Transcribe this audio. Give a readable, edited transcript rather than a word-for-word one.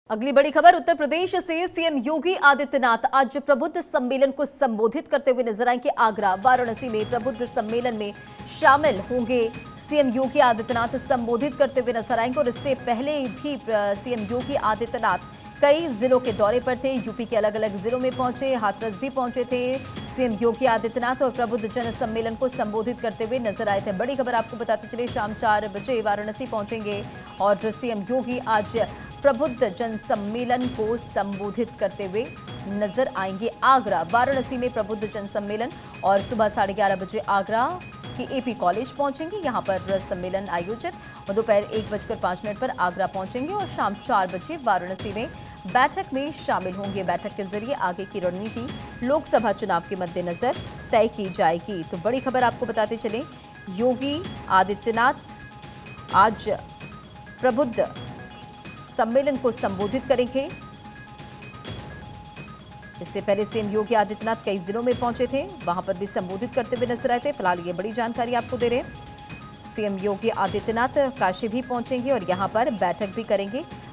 अगली बड़ी खबर उत्तर प्रदेश से। सीएम योगी आदित्यनाथ आज प्रबुद्ध सम्मेलन को संबोधित करते हुए नजर आएंगे। आगरा वाराणसी में प्रबुद्ध सम्मेलन में शामिल होंगे। सीएम योगी आदित्यनाथ संबोधित करते हुए नजर आएंगे और इससे पहले भी सीएम योगी आदित्यनाथ कई जिलों के दौरे पर थे। यूपी के अलग अलग जिलों में पहुंचे, हाथरस भी पहुंचे थे। सीएम योगी आदित्यनाथ और प्रबुद्ध जन सम्मेलन को संबोधित करते हुए नजर आए थे। बड़ी खबर आपको बताते चले, शाम 4 बजे वाराणसी पहुंचेंगे और सीएम योगी आज प्रबुद्ध जन सम्मेलन को संबोधित करते हुए नजर आएंगे। आगरा वाराणसी में प्रबुद्ध जन सम्मेलन और सुबह 11:30 बजे आगरा के एपी कॉलेज पहुंचेंगे। यहां पर सम्मेलन आयोजित और दोपहर 1:05 पर आगरा पहुंचेंगे और शाम 4 बजे वाराणसी में बैठक में शामिल होंगे। बैठक के जरिए आगे की रणनीति लोकसभा चुनाव के मद्देनजर तय की जाएगी। तो बड़ी खबर आपको बताते चले, योगी आदित्यनाथ आज प्रबुद्ध सम्मेलन को संबोधित करेंगे। इससे पहले सीएम योगी आदित्यनाथ कई जिलों में पहुंचे थे, वहां पर भी संबोधित करते हुए नजर आए थे। फिलहाल ये बड़ी जानकारी आपको दे रहे हैं। सीएम योगी आदित्यनाथ काशी भी पहुंचेंगे और यहां पर बैठक भी करेंगे।